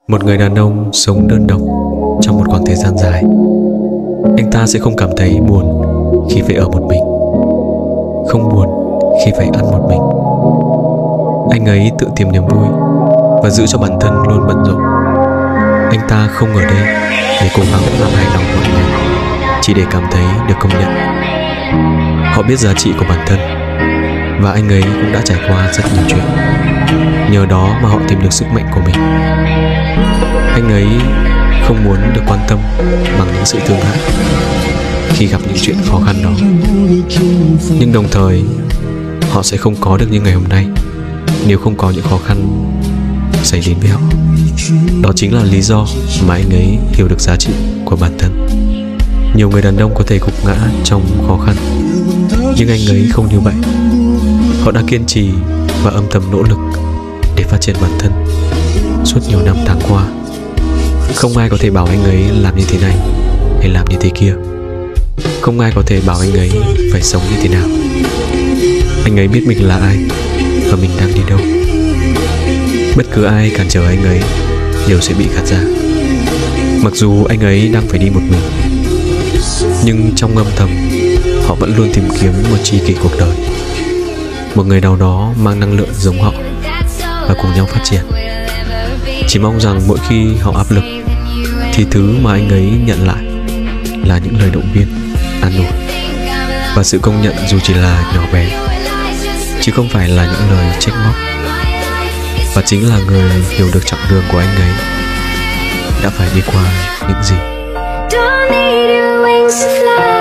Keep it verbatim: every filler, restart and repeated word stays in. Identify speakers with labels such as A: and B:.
A: Một người đàn ông sống đơn độc trong một khoảng thời gian dài, anh ta sẽ không cảm thấy buồn khi phải ở một mình, không buồn khi phải ăn một mình. Anh ấy tự tìm niềm vui và giữ cho bản thân luôn bận rộn. Anh ta không ở đây để cố gắng làm hài lòng mọi người, chỉ để cảm thấy được công nhận. Họ biết giá trị của bản thân, và anh ấy cũng đã trải qua rất nhiều chuyện. Nhờ đó mà họ tìm được sức mạnh của mình. Anh ấy không muốn được quan tâm bằng những sự thương hại khi gặp những chuyện khó khăn đó. Nhưng đồng thời, họ sẽ không có được như ngày hôm nay nếu không có những khó khăn xảy đến với họ. Đó chính là lý do mà anh ấy hiểu được giá trị của bản thân. Nhiều người đàn ông có thể gục ngã trong khó khăn, nhưng anh ấy không như vậy. Họ đã kiên trì và âm thầm nỗ lực để phát triển bản thân suốt nhiều năm tháng qua. Không ai có thể bảo anh ấy làm như thế này hay làm như thế kia. Không ai có thể bảo anh ấy phải sống như thế nào. Anh ấy biết mình là ai và mình đang đi đâu. Bất cứ ai cản trở anh ấy đều sẽ bị gạt ra. Mặc dù anh ấy đang phải đi một mình, nhưng trong âm thầm họ vẫn luôn tìm kiếm một tri kỷ cuộc đời, một người nào đó mang năng lượng giống họ và cùng nhau phát triển. Chỉ mong rằng mỗi khi họ áp lực thì thứ mà anh ấy nhận lại là những lời động viên, an ủi và sự công nhận dù chỉ là nhỏ bé, chứ không phải là những lời trách móc. Và chính là người hiểu được chặng đường của anh ấy đã phải đi qua những gì.